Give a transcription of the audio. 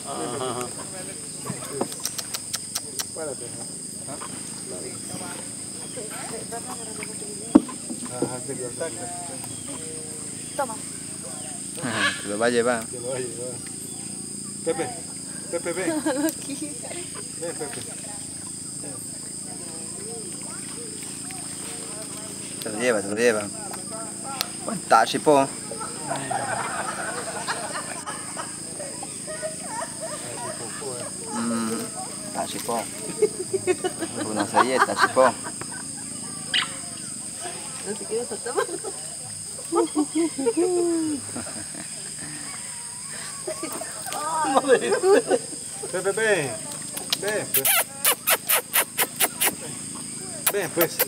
Párate. Que lo saca. Toma. Te lo va a llevar. Te lo va a llevar. Pepe, Pepe, ven. Ven, Pepe. Te lo lleva, te lo lleva. Taci po. Taci po. Una salletta, taci po. No se quiere soltar más. Pepe, ven. Ven, pues. Ven, pues.